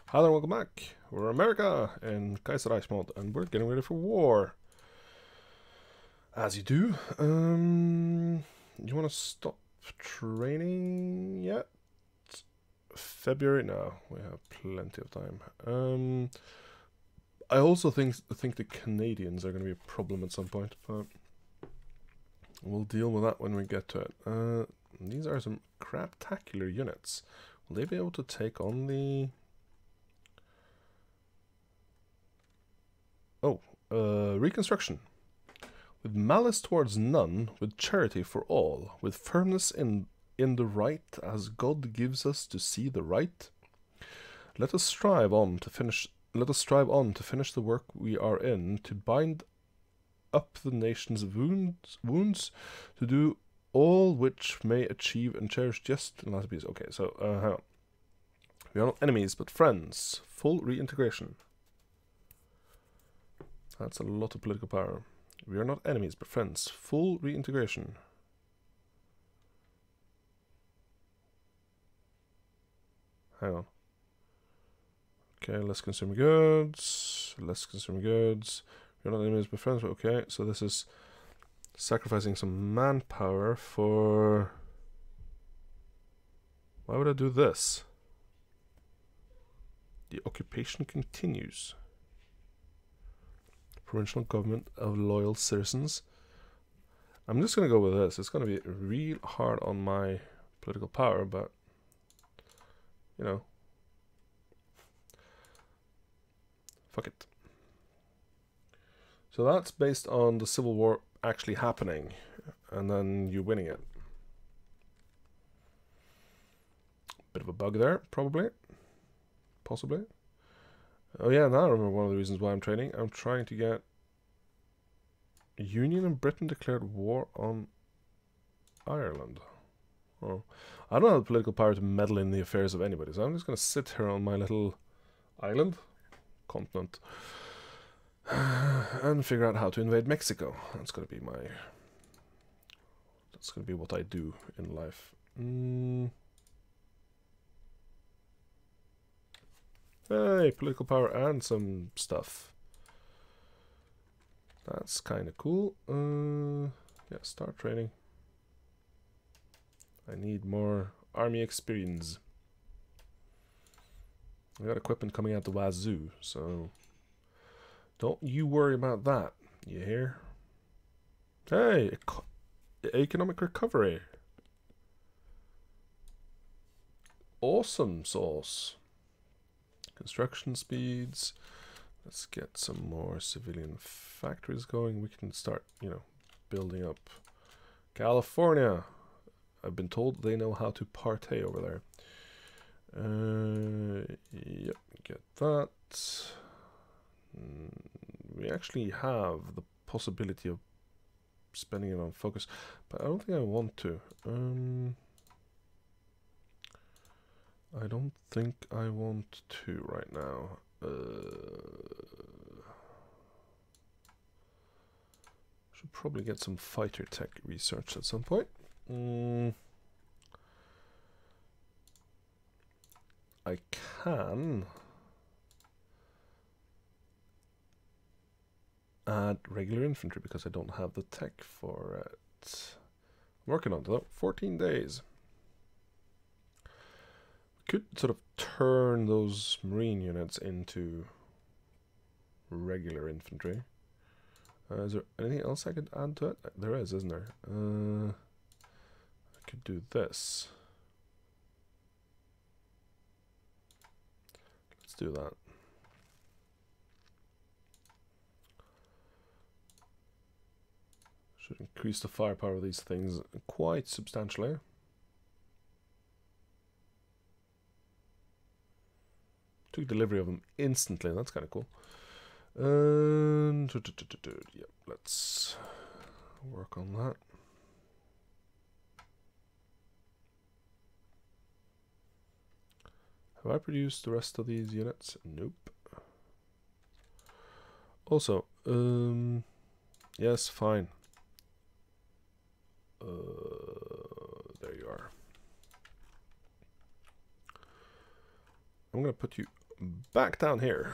Hi there, welcome back. We're America in Kaiserreich mode, and we're getting ready for war. As you do. You want to stop training yet? February? No, we have plenty of time. I also think the Canadians are going to be a problem at some point, but we'll deal with that when we get to it. These are some craptacular units. Will they be able to take on the... Reconstruction. With malice towards none, with charity for all, with firmness in the right, as God gives us to see the right. Let us strive on to finish the work we are in, to bind up the nation's wounds, to do all which may achieve and cherish just and last peace. Okay, so hang on. We are not enemies, but friends. Full reintegration. That's a lot of political power. We are not enemies, but friends. Full reintegration. Hang on. Okay, less consumer goods. Less consumer goods. We're not enemies, but friends. Okay, so this is sacrificing some manpower for... Why would I do this? The occupation continues. Provincial government of loyal citizens. I'm just going to go with this. It's going to be real hard on my political power, but, you know, fuck it. So that's based on the Civil War actually happening, and then you winning it. Bit of a bug there, probably. Possibly. Oh yeah, now I remember one of the reasons why I'm training. I'm trying to get... Union and Britain declared war on Ireland. Oh, I don't have the political power to meddle in the affairs of anybody, so I'm just going to sit here on my little island, continent, and figure out how to invade Mexico. That's going to be my... That's going to be what I do in life. Hey, political power and some stuff. That's kind of cool. Yeah, start training. I need more army experience. I got equipment coming out the wazoo, so don't you worry about that. You hear? Hey, economic recovery. Awesome sauce. Construction speeds. Let's get some more civilian factories going. We can start, you know, building up California. I've been told they know how to partay over there. Yep, get that. We actually have the possibility of spending it on focus, but I don't think I want to. I don't think I want to right now. Should probably get some fighter tech research at some point. I can add regular infantry because I don't have the tech for it. I'm working on it though. 14 days. Could sort of turn those marine units into regular infantry. Is there anything else I could add to it? There is, isn't there? I could do this. Let's do that. Should increase the firepower of these things quite substantially. Took delivery of them instantly. That's kind of cool. Yep, let's work on that. Have I produced the rest of these units? Nope. Also, yes, fine. There you are. I'm gonna put you back down here.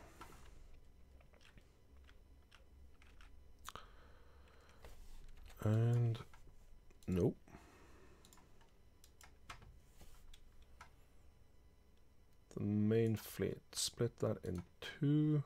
And nope. The main fleet. Split that in two.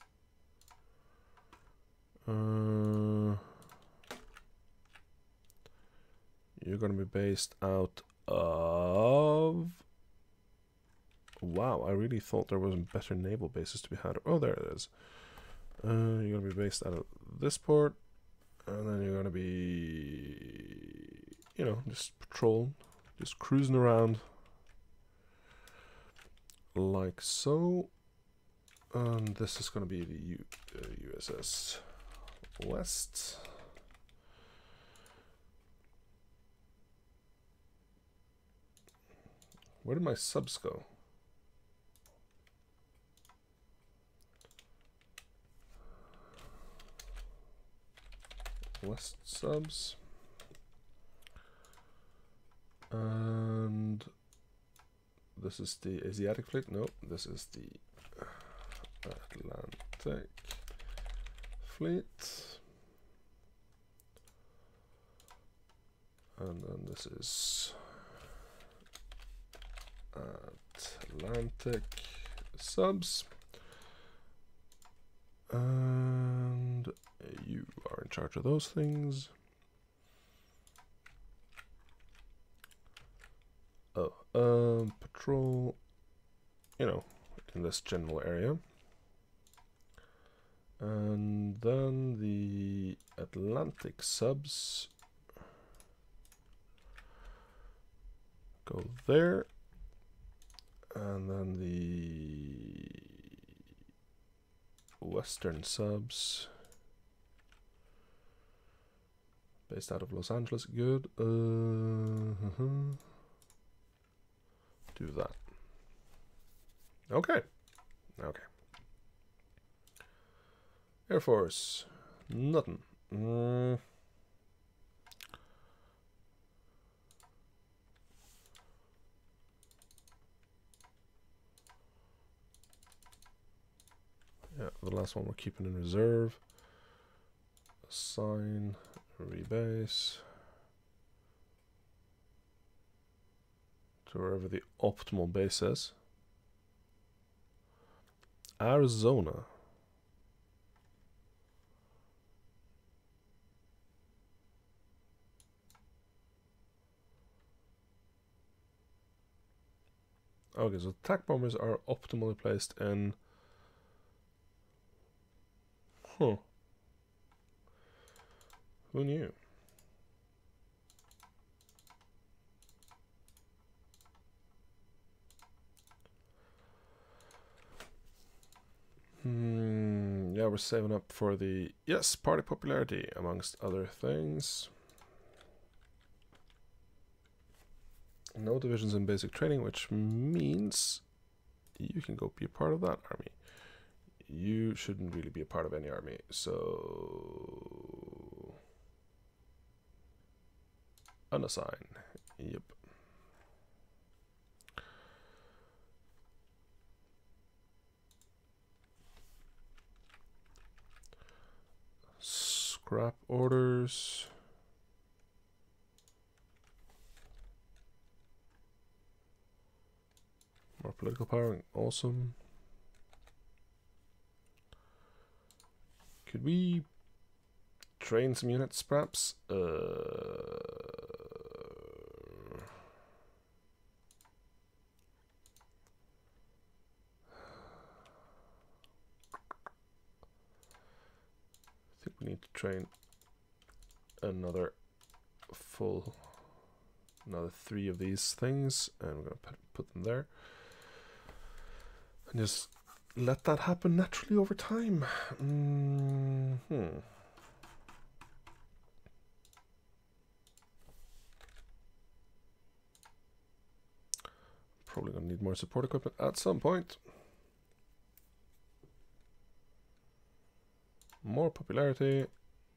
You're going to be based out of... Wow, I really thought there wasn't better naval bases to be had. Oh, there it is. You're going to be based out of this port. And then you're going to be, you know, just patrol, just cruising around. Like so. And this is going to be the USS West. Where did my subs go? West subs. And this is the Asiatic fleet. No, this is the Atlantic fleet. And then this is Atlantic subs. And you are in charge of those things. Oh, patrol, you know, in this general area. And then the Atlantic subs go there. And then the Western subs based out of Los Angeles. Good. Do that. Okay. Okay. Air Force. Nothing. Yeah, the last one we're keeping in reserve. Assign, rebase to wherever the optimal base is. Arizona. Okay, so attack bombers are optimally placed in... Huh. Who knew? Yeah, we're saving up for the... Yes, party popularity, amongst other things. No divisions in basic training, which means you can go be a part of that army. You shouldn't really be a part of any army, so... Unassign. Yep. Scrap orders. More political power, awesome. Could we train some units, perhaps? I think we need to train another 3 of these things, and we're going to put them there. And just let that happen naturally over time. Probably going to need more support equipment at some point. More popularity.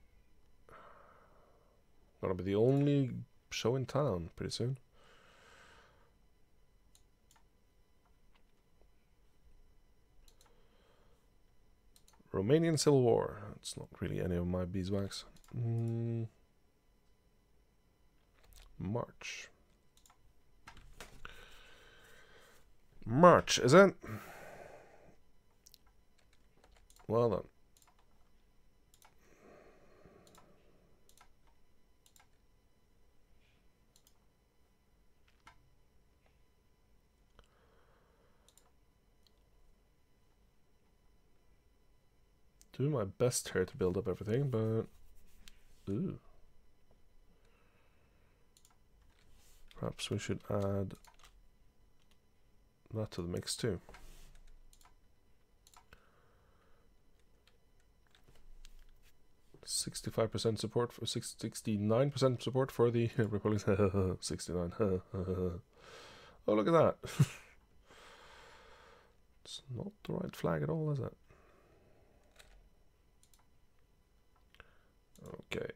Gonna be the only show in town pretty soon. Romanian Civil War. It's not really any of my beeswax. March. March, is it? Well done. Doing my best here to build up everything, but ooh. Perhaps we should add that to the mix too. %65% support for 69% support for the Republic. 69. Oh, look at that. It's not the right flag at all, is it? Okay.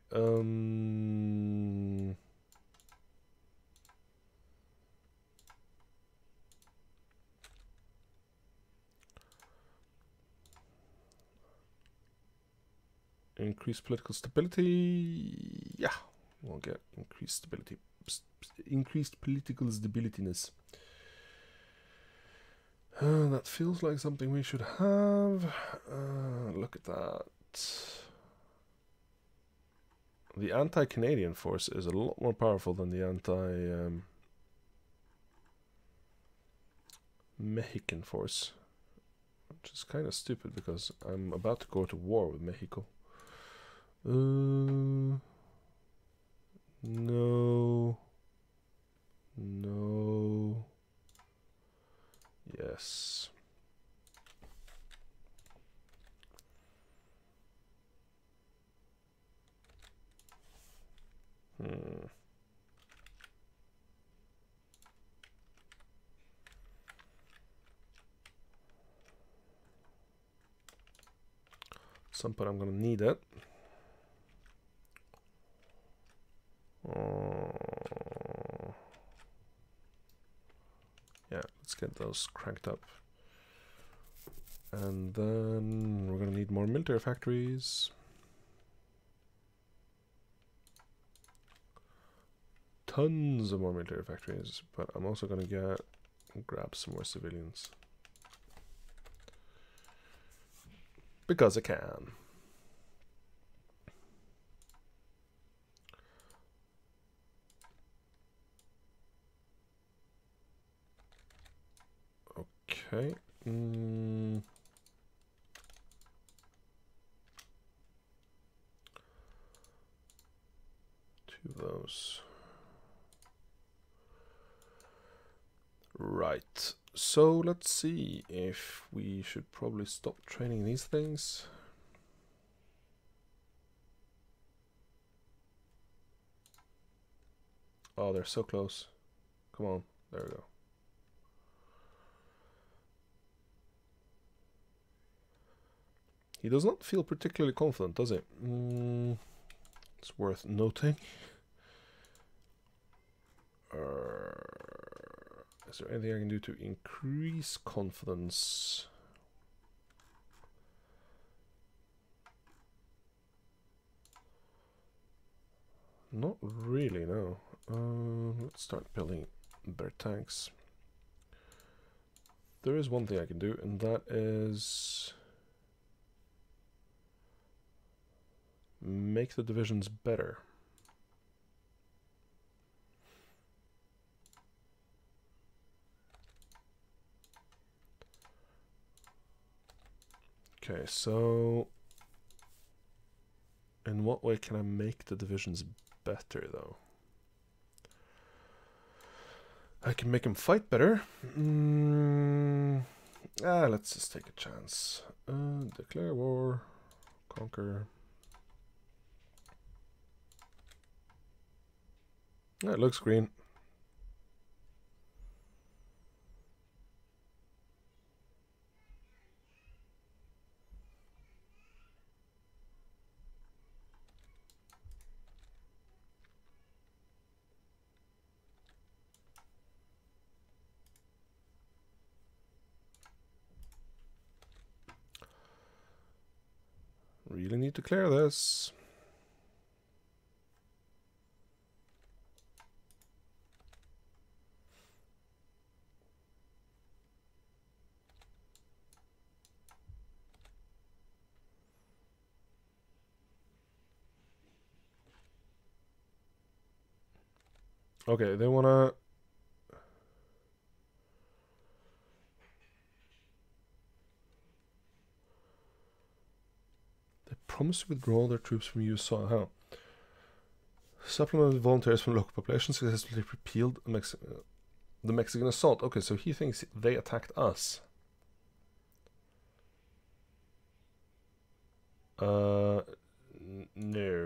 Increased political stability. Yeah, we'll get increased stability. Increased political stabilityness. That feels like something we should have. Look at that. The anti-Canadian force is a lot more powerful than the anti-Mexican force. Which is kind of stupid because I'm about to go to war with Mexico. No. No. Yes. Some point I'm gonna need it. Yeah, let's get those cranked up. And then we're gonna need more military factories. Tons of more military factories, but I'm also gonna grab some more civilians. Because I can. Okay. Two of those. Right. So let's see if we should probably stop training these things. Oh, they're so close. Come on. There we go. He does not feel particularly confident, does he? It's worth noting. Is there anything I can do to increase confidence? Not really, no. Let's start building better tanks. There is one thing I can do, and that is make the divisions better. Okay, so in what way can I make the divisions better, though? I can make them fight better. Let's just take a chance. Declare war. Conquer. It looks green. really need to clear this. Okay, they wanna... They promised to withdraw their troops from USA. How? Supplemented volunteers from local population successfully repealed the Mexican assault. Okay, so he thinks they attacked us. No.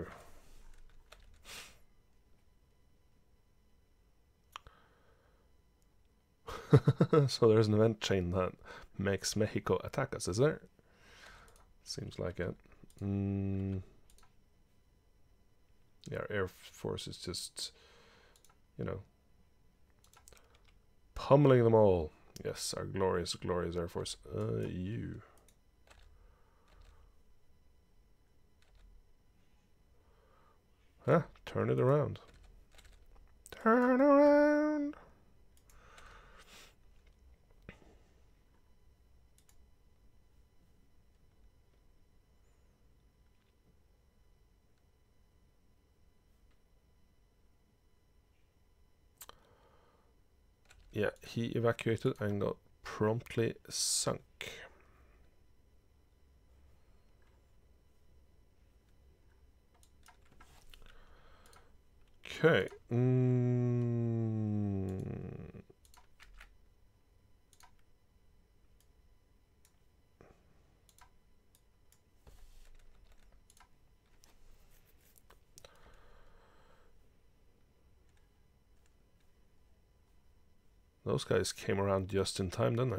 So there's an event chain that makes Mexico attack us, is there? Seems like it. Yeah, our Air Force is just, you know, pummeling them all. Yes, our glorious, glorious Air Force. You. Huh, turn it around. Turn around. Yeah, he evacuated and got promptly sunk. Okay. Those guys came around just in time, didn't they?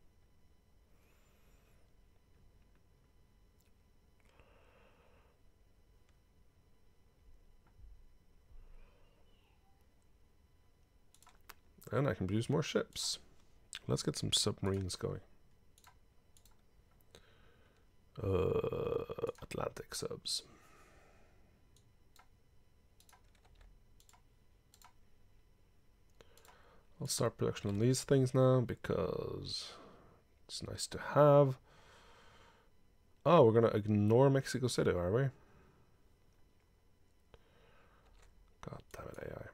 And I can produce more ships. Let's get some submarines going. Atlantic subs. I'll start production on these things now because it's nice to have. Oh, we're gonna ignore Mexico City, are we? God damn it, AI.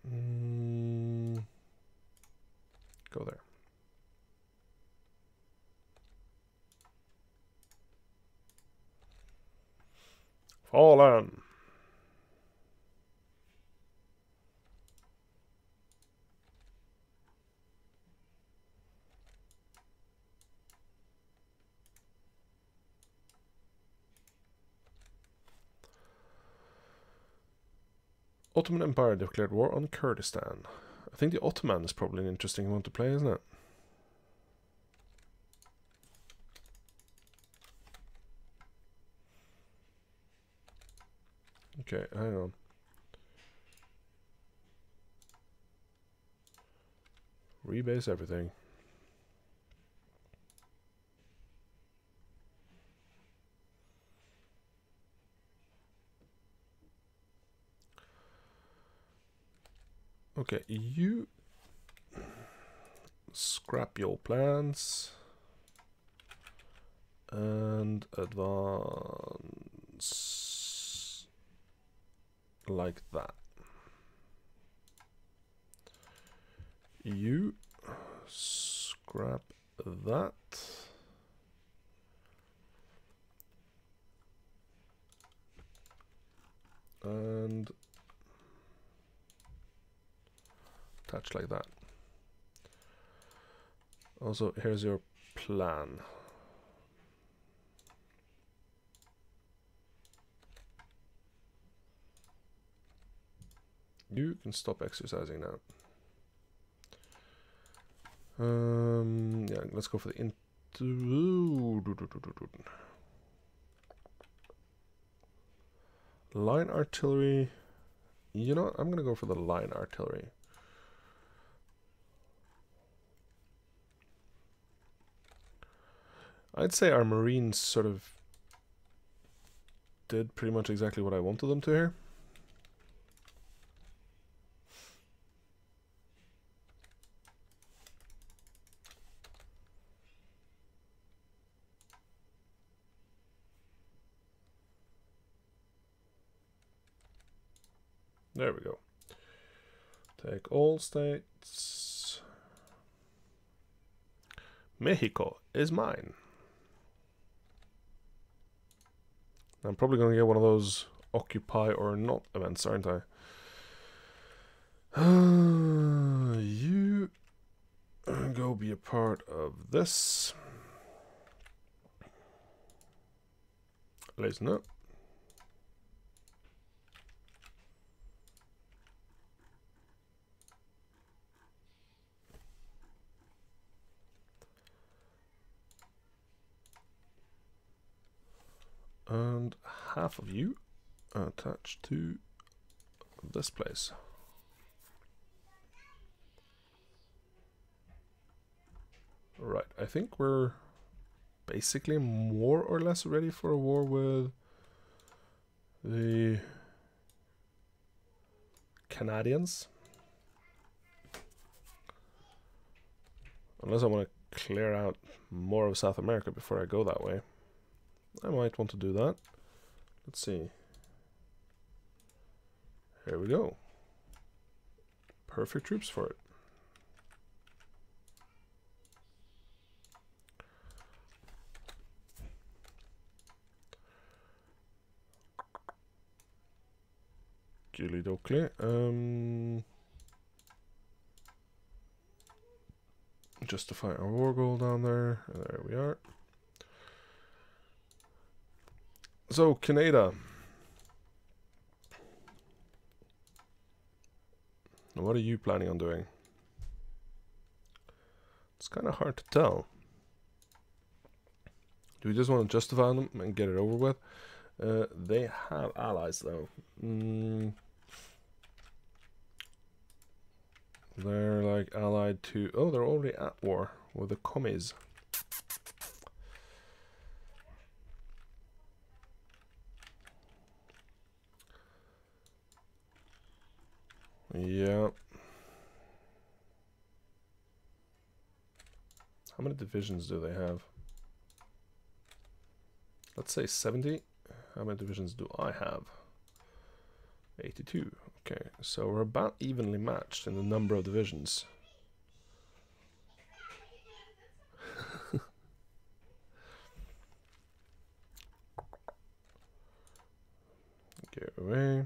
Go there. Fallen. Ottoman Empire declared war on Kurdistan. I think the Ottoman is probably an interesting one to play, isn't it? Okay, hang on. Rebase everything. Okay, you scrap your plans and advance like that. You scrap that. And attach like that. Also, here's your plan. You can stop exercising now. Yeah, let's go for the line artillery. You know what? I'm gonna go for the line artillery. I'd say our marines sort of did pretty much exactly what I wanted them to here. There we go. Take all states. Mexico is mine. I'm probably going to get one of those occupy or not events, aren't I? You go be a part of this. Listen up. And half of you are attached to this place. Right, I think we're basically more or less ready for a war with the Canadians. Unless I want to clear out more of South America before I go that way. I might want to do that. Let's see. Here we go. Perfect troops for it. Gilly Dockley. Justify our war goal down there. There we are. So, Canada. What are you planning on doing? It's kind of hard to tell. Do we just want to justify them and get it over with? They have allies, though. They're like allied to... Oh, they're already at war with the commies. Yeah. How many divisions do they have? Let's say 70. How many divisions do I have? 82. Okay, so we're about evenly matched in the number of divisions. Get away.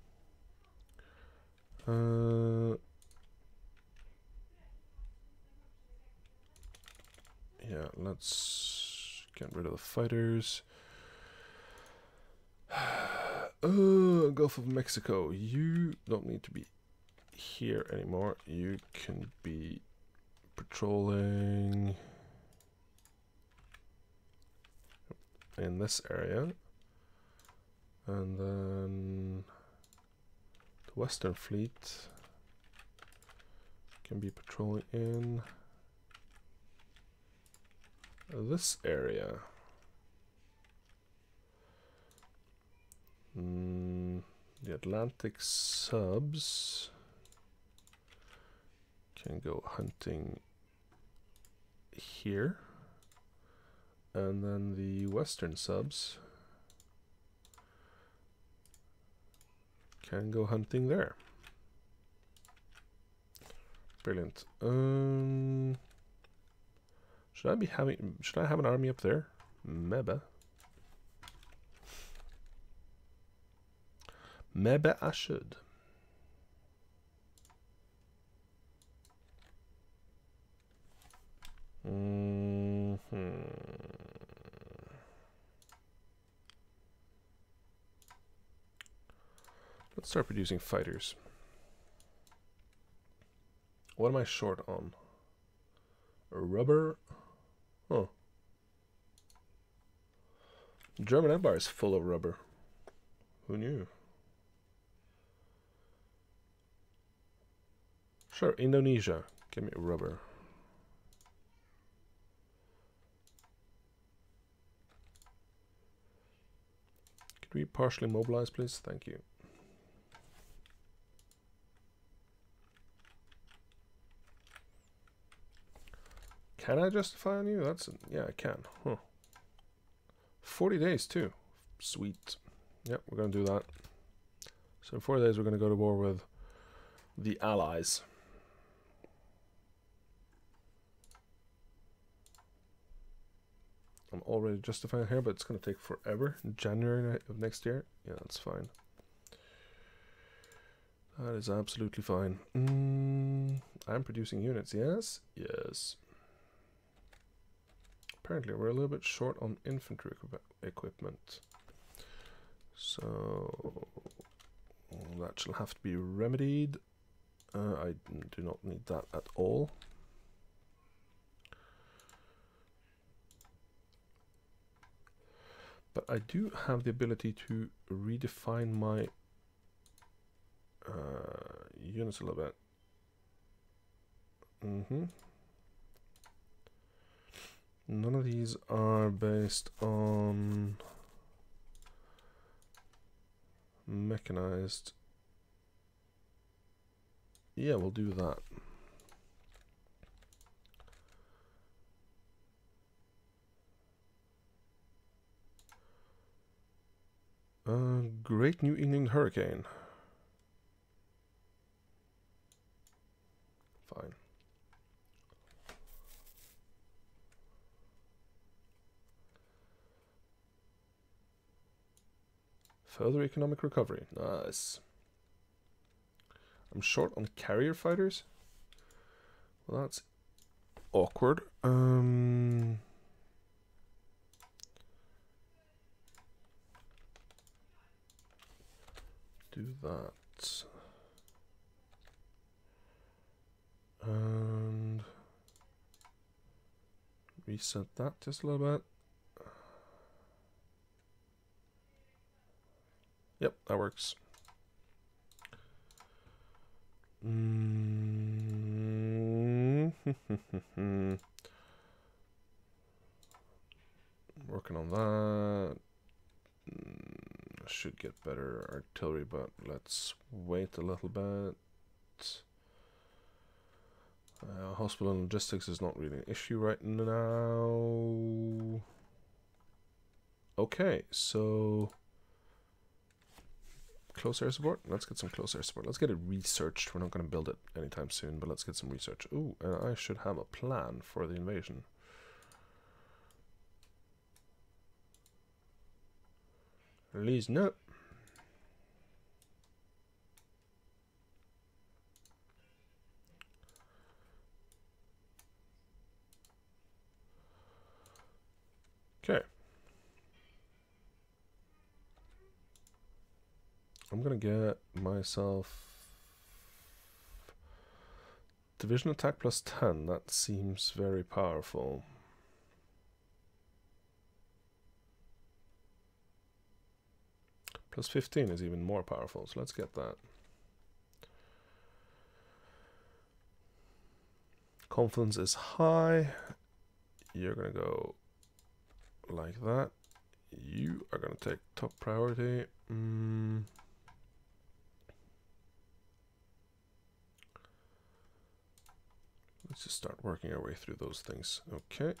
Yeah, let's get rid of the fighters. Gulf of Mexico. You don't need to be here anymore. You can be patrolling in this area. And then the Western Fleet can be patrolling in this area. The Atlantic subs can go hunting here, and then the Western subs can go hunting there. Brilliant. Should I have an army up there? Maybe. Maybe I should. Let's start producing fighters. What am I short on? Rubber? Oh. German Empire is full of rubber. Who knew? Sure, Indonesia. Give me rubber. Could we partially mobilize, please? Thank you. Can I justify on you? Yeah, I can. Huh. 40 days too. Sweet. Yep, we're gonna do that. So in 4 days we're gonna go to war with the Allies. I'm already justifying here, but it's gonna take forever. January of next year. Yeah, that's fine. That is absolutely fine. I'm producing units, yes? Yes. Apparently we're a little bit short on infantry equipment. So that shall have to be remedied. I do not need that at all. But I do have the ability to redefine my units a little bit. None of these are based on mechanized. Yeah, we'll do that. Great New England Hurricane. Fine. Further economic recovery. Nice. I'm short on carrier fighters. Well, that's awkward. Do that. And reset that just a little bit. Yep, that works. Working on that. Should get better artillery, but let's wait a little bit. Hospital and logistics is not really an issue right now. Okay, so close air support. Let's get some close air support. Let's get it researched. We're not going to build it anytime soon, but let's get some research. Ooh, and I should have a plan for the invasion. Release, no. Okay. I'm gonna get myself division attack plus 10. That seems very powerful. Plus 15 is even more powerful, so let's get that. Confidence is high. You're gonna go like that. You are gonna take top priority. Let's just start working our way through those things. Okay.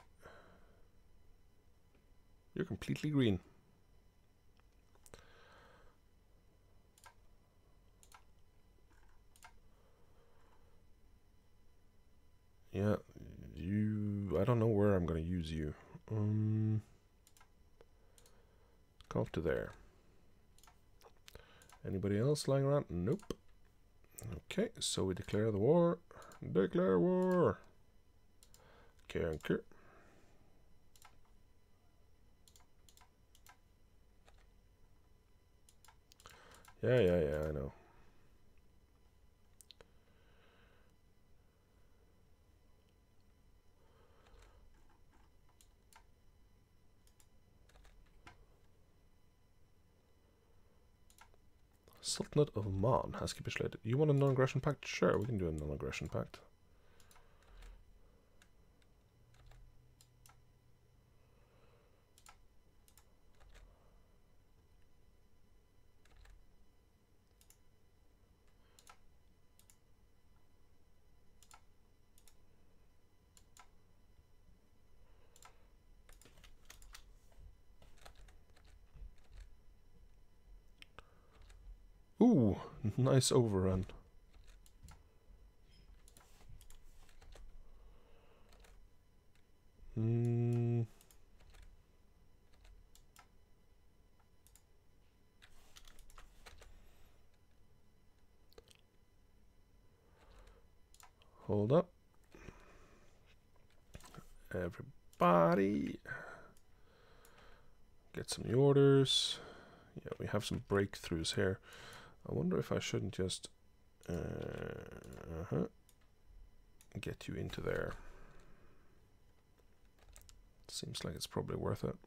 You're completely green. Yeah, I don't know where I'm gonna use you. Come up to there. Anybody else lying around? Nope. Okay, so we declare the war. Declare war. Conquer. Yeah, I know. Sultanate of Oman has capitulated. You want a non-aggression pact? Sure, we can do a non-aggression pact. Ooh, nice overrun. Hold up. Everybody. Get some new orders. Yeah, we have some breakthroughs here. I wonder if I shouldn't just get you into there. Seems like it's probably worth it.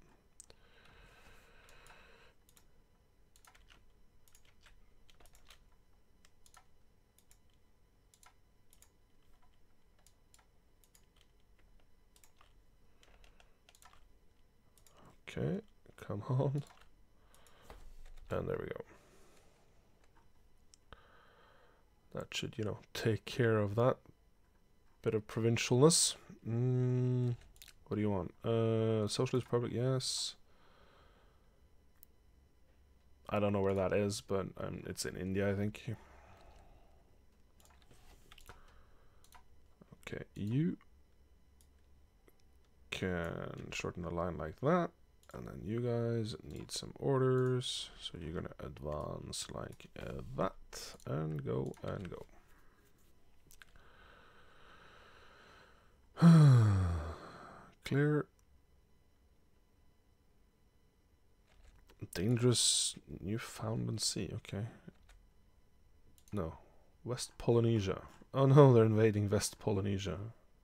Okay, come on. And there we go. That should, you know, take care of that bit of provincialness. What do you want? Socialist Republic, yes. I don't know where that is, but it's in India, I think. Okay, you can shorten the line like that. And then you guys need some orders. So you're going to advance like that. And go and go. Clear. Dangerous Newfoundland Sea. Okay. No. West Polynesia. Oh no, they're invading West Polynesia.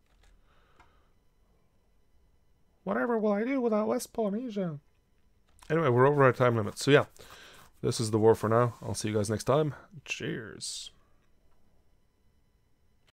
Whatever will I do without West Polynesia? Anyway, we're over our time limit. So yeah, this is the war for now. I'll see you guys next time. Cheers.